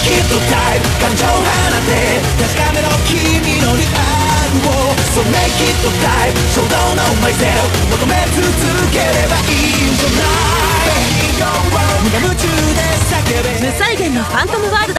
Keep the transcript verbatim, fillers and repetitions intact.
it the time 感情を放て確かめろ君のリアルを So make it the time Show don't know myself 求め続ければいいんじゃない無我夢中で叫べ無再現のファントムワールド